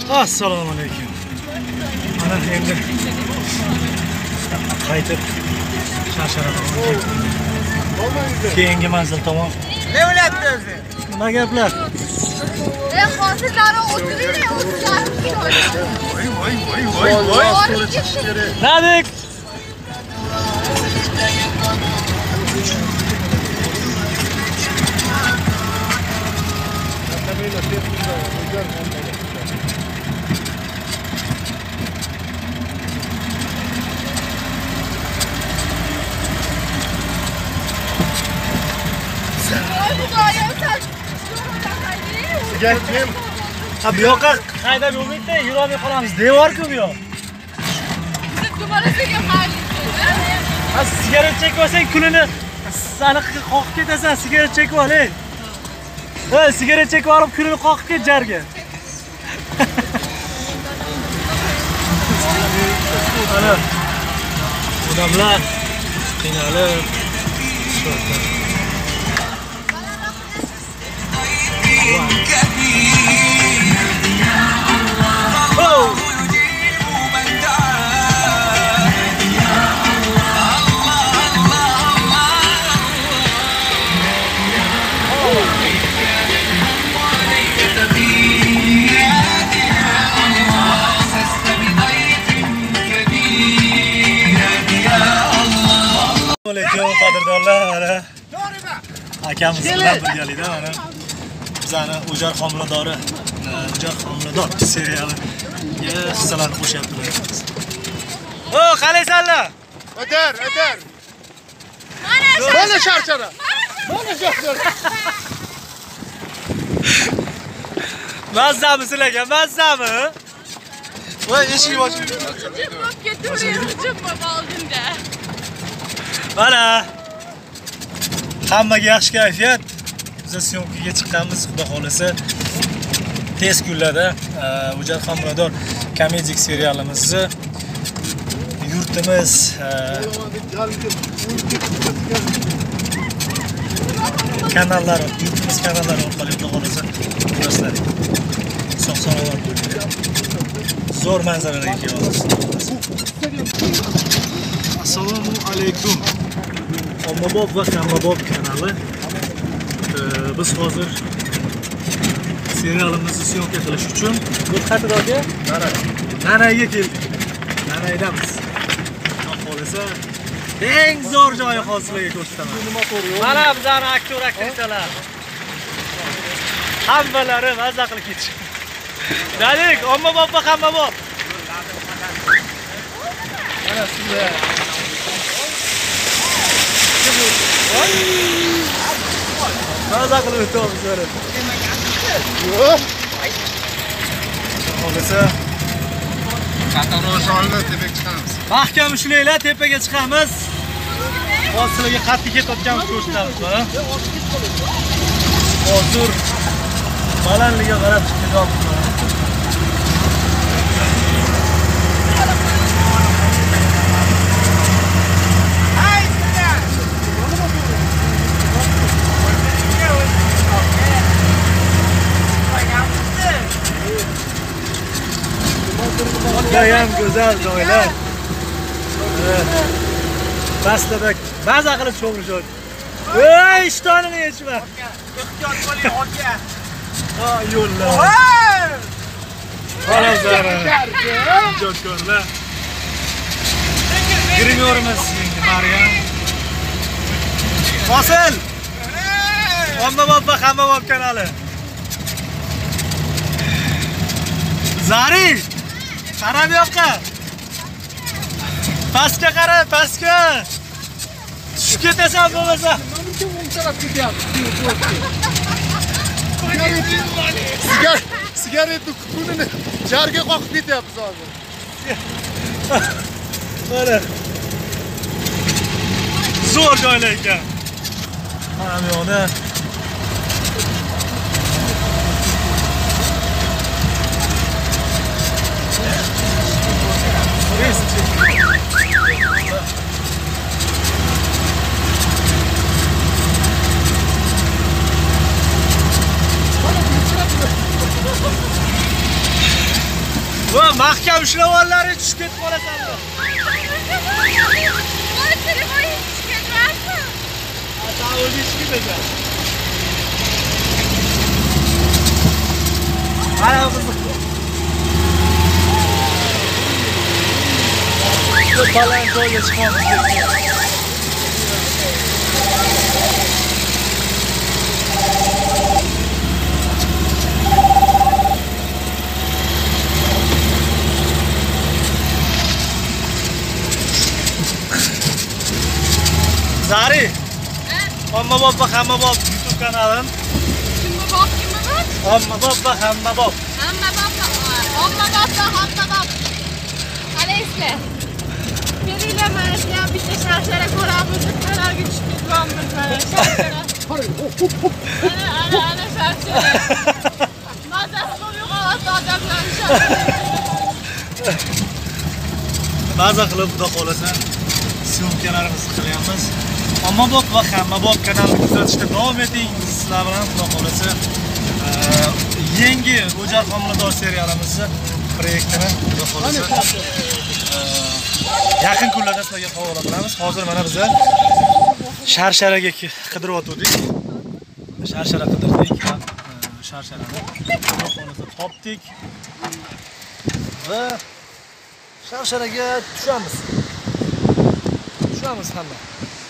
Assalomu alaykum. Mana endi qaytib Sharsharadan keyingi manzil tomon. Ne bo'lyapti o'zi? Nima gaplar? Hozirlari o'tiring, Voy. Nadik. Gel kim? Ha bu yoqqa haydab yurmaydi, yurolmay qolamiz. Devor-ku bu yoq. Ha sigaret chekib olsang kunini sani qoqib ketasan, sigaret chekib ol, ey. Ha, sigaret chekib olib kunini qoqib ket jarga. Mana odamlar qiynalib Assalomu qadrdonlar. Akamiz bilan birgalikda mana bizani O'jar homiladori, O'jar homilador serialiga hissalarni qo'shyaptilar. O, qalaysanlar? O'tar. Mana Sharshara. Mazzami sizlarga, mazzami? Voy, eshik oching. Mana hammaga yaxshi kayfiyat. Biz syomkaga chiqqanmiz, xudo xolasa tez kunlarda O'jar homilador komedik serialimizni yurtimiz kanallari orqali xudo xolasa ko'rasizlar. Sog'-salomat bo'linglar. Zo'r manzaralarga kelamiz. Assalomu alaykum. Ommabop va Hammabob kanali. Biz hozir serialimizni syomka qilish uchun bu qayerdaga? Nanayga keldik. Nanaydamiz. Xudo xolasa eng zo'r joyi hozirlarga ko'rsataman. Mana bizning aktyor aktrisalar. Hammalari mazza qilib ketishdi. Nadik, Ommabop va Hammabob. Mana sizlar. Mazza qilib o'tamiz mana. Xolasa Qatag'ro'shonni tepaga chiqamiz. mahkam ushlanglar, tepaga chiqamiz. Hozirlarga qattiq ketayotganimiz ko'rsatamiz, mana. Hozir balandligiga qarab chiqyapmiz. Judayam go'zal joylar. Bastada maza qilib cho'milishadi. Ey, ishtonini yechma. Ehtiyot bo'ling, aka. Ha, yo'llar. Xolazara. Ijodkorlar. Girmiyormiz endi Maryam. Hosil. Ommabop va Hammabob kanali. Zari. Qara bu yoqqa. Pastga qara, pastga. Tushib ketasan bo'lmasa. Sigaretni kunini jarga qoqib ketyapmiz hozir. Mana. Zo'r joylar ekan. Mana bu yoqda Va, mahkam ushlab ollari tushib ketib qolasanlar. Voy, telefon tushib ketmasmi? Ata o'zi ishga ketasan. Ana qiziq. Bu baland joyga chiqmoqchi ketgan. Zari, Ommabop va Hammabop YouTube kanalim. Kimma bop? Ommabop va Hammabop. Ommabop va Hammabop. Qalaysizlar? Kelinglar, mana shu ham bitta sharshara ko'ramiz. Kanalga tushib ketganmiz mana sharshara. Ana sharshara. Mazasi bo'lib qoladi odamlar sharshara. Maza qilib xudo xolasa syomkalarimizni qilyapmiz. Ommabop va Hammabop kanalini kuzatishda davom eting. Sizlar bilan xudo xolasa yangi O'jar homilador serialimizni proyektini xudo xolasa yaqin kunlarda sizlarga havola qilamiz. Hozir mana biz sharsharaga qidirib o'tdik. Sharshara qidirdik. Sharsharani xudo xolasa topdik. Va sharsharaga tushamiz. Tushamiz hamma.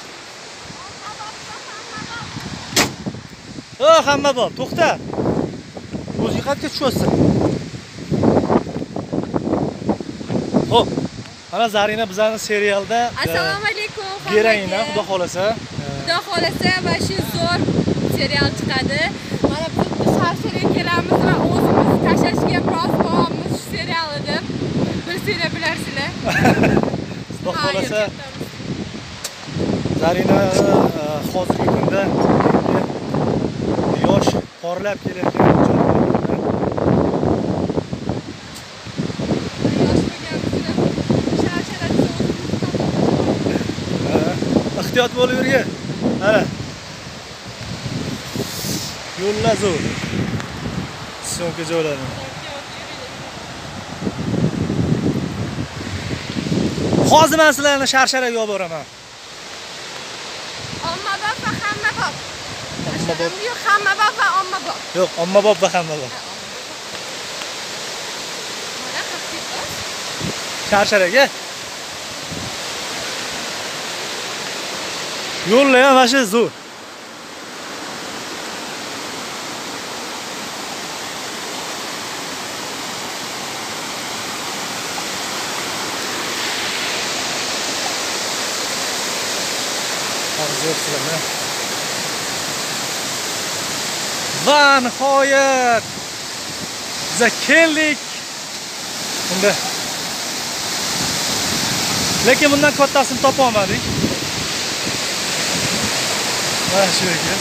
Hammabop, to'xta. O'zing qayerga tushyapsan? Xo'p. Mana Zarina bizning serialda Assalomu alaykum. Gerayina, xudo xolasa. Xudo xolasa va shu zo'r serial chiqadi. Mana biz sharsharaga kelamiz va o'zimiz tashlashga biroz boramiz shu serialda. Bilsanglar bilarsizlar. Xudo xolasa. Zarina hozirgi kunda yosh porlab kelayotgan ehtiyot bo'lib yurgin. Mana. Yo'llar zo'r. Syomka joylari. Hozir men sizlarni sharsharaga olib boraman. Ommabop va Hammabop. Yo'q, Hammabop va Ommabop. Yo'q, Ommabop va Hammabop. Mana haqiqat. Sharsharaga. Yo'llar ham mana shu zo'r. Va nihoyat biza keldik. Bunda lekin bundan kattasini topa olmadik. Mana shu ekan.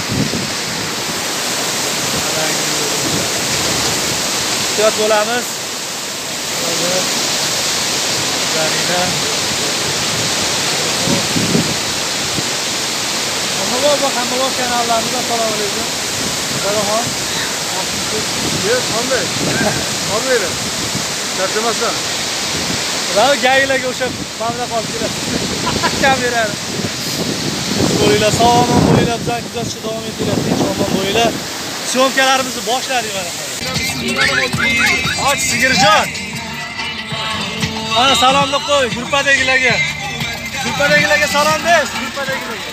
Ehtiyot bo'lamiz. Zarina. Hammabop kanallarimizni salom alaykum. Salom. Yes, qanday? Olmaydi. Charchamasdan. Va gaylarga o'sha mamla qolib keladi. Kamerani. Bo'linglar, sog'lom bo'linglar, bizlar kuzatishda davom etinglar, tinch omon bo'linglar. Syomkalarimizni boshladik mana. Och Sigirjon. Mana salomni qo'y gruppadagilarga. Gruppadagilarga salom de, gruppadagilarga.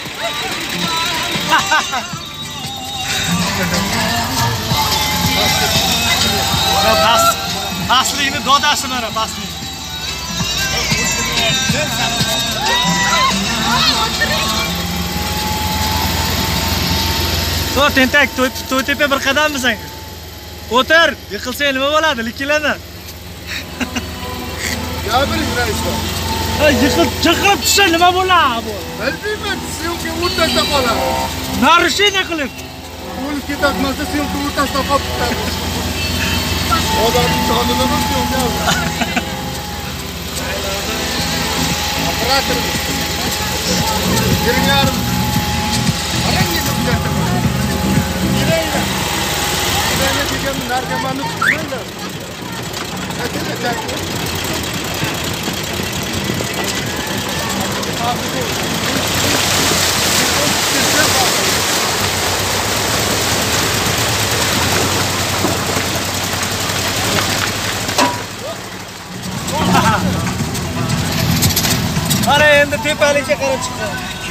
Paslikni dodasi mana paslik. So tentak to'y tepa bir qadammisan? O'tir, yiqilsang nima bo'ladi? Likilama. Gapiring raislar. Yiqilib tushsa nima bo'ladi? Bilmayman, syomka o'rtasida qoladi. Narusheniya qilib. O'lib ketadimasa syomka o'rtasida qolib ketadi. Odamning jonini syomka. Operator. Giringlar. Qarang endi bu yerda. Giringlar. Giringlar degan narkomanni tutmaylar. Ana endi tepalikka qarab chiqdi.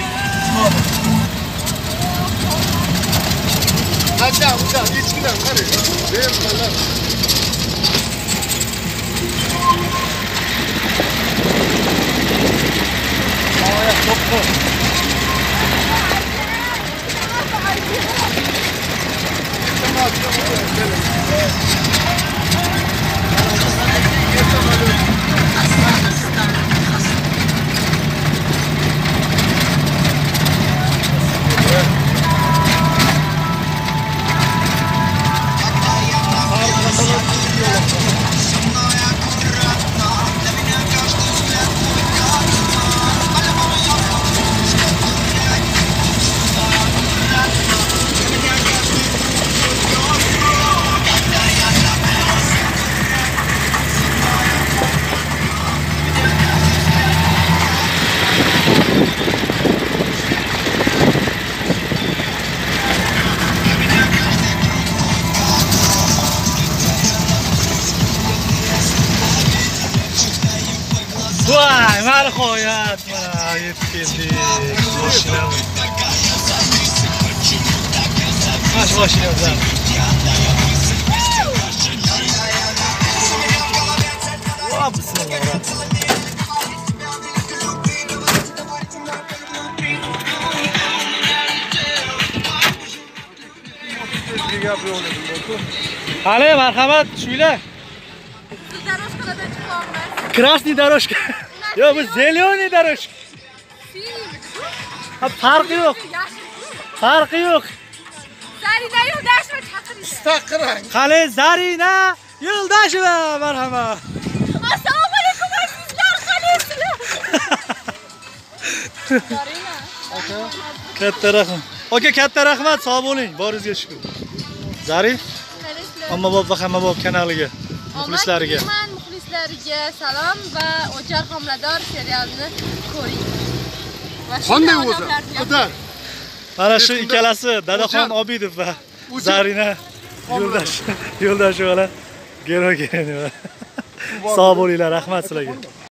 Hadi uca içkiler karı. Benim falan. Havaya soktu. Vay, marhoyat, mana yetib keldik. Mashinamiz. Mana mashinamiz. Va, bismillah. Hali, marhamat, tushinglar. Дорожкаlardan chiqamiz. Krasniy дорожка. Yo, bu zelyoniy дорожка. Ha, farqi yo'q. Farqi yo'q. Zarina Yo'ldasheva chaqirishdi. Stakran. Qani Zarina Yo'ldasheva, marhamat. Assalomu alaykum azizlar, qanaysizlar? Zarina. Katta rahmat. Aka, katta rahmat, sog' bo'ling. Boringizga shukur. Zari, Amma bob va hamma bob kanaliga, muxlislariga. Muxlislariga salom va O'jar homilador serialini ko'ring. Qanday o'zi? Qudar. Mana shu ikkalasi Dadaxon Obidov va Zarina Yo'ldashev bilan Gero. Sog' bo'linglar, rahmat sizlarga.